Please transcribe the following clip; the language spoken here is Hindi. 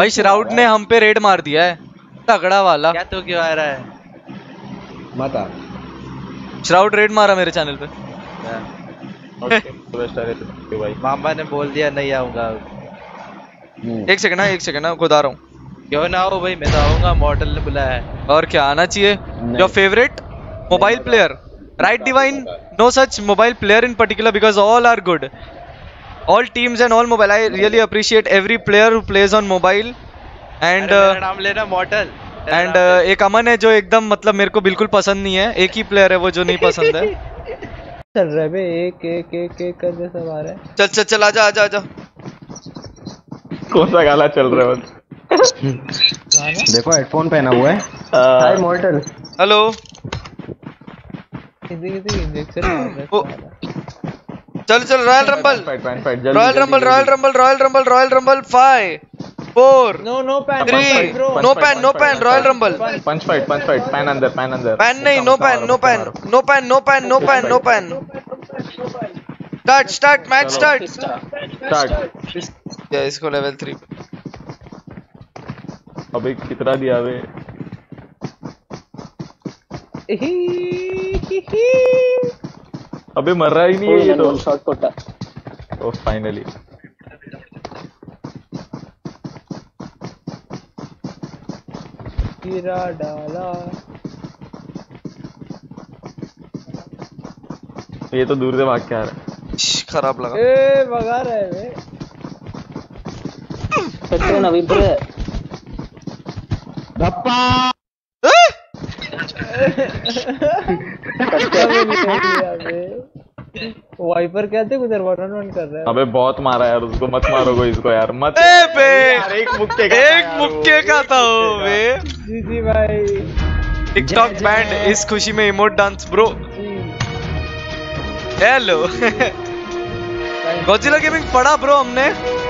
भाई श्राउड ने हम पे रेड मार दिया है तगड़ा वाला। क्या तो क्यों आ रहा है? मत आ। श्राउड रेड मारा मेरे चैनल पे। भाई मामा ने बोल दिया नहीं आऊंगा। एक सेकंड ना खुद आ रहा हूँ। क्यों ना हो भाई, मैं तो आऊंगा, मॉडल ने बुलाया है। और क्या आना चाहिए? Your favourite mobile player? Right divine, no such mobile player in particular because all are good, all teams and all mobile. I really appreciate every player who plays on mobile and नाम लेना मॉडल। एंड एक अमन है जो एकदम मतलब मेरे को बिल्कुल पसंद नहीं है, एक ही प्लेयर है वो जो नहीं पसंद है। चल रहा है बे, एक करके सब आ रहा है। चल आजा। कौन सा गाना चल रहा है? देखो हेडफोन पहना हुआ है। Hi mortal. हेलो। किसी इंजेक्शन चल royal rumble 5 4 no pan 3 no pan royal rumble. Punch fight pan अंदर पैन नहीं, no pan. Start match start. या इसको लेवल 3 अबे कितना दिया बे? अबे मर रहा ही नहीं है ये तो। शॉट कोटा। Oh finally. गिरा डाला। ये तो दूर से भाग के आ रहा है। खराब लगा। ए भगा रहा है बे। सच्चे ना विप्र धप्पा। वाइपर क्या थे उधर 1-on-1 कर रहा है। अबे बहुत मारा यार उसको, मत मारो इसको यार, मत यार। एक मुक्के का था वो बे। जी भाई। टिकटॉक बैंड इस खुशी में emote dance bro. Hello. Godzilla gaming पढ़ा ब्रो हमने।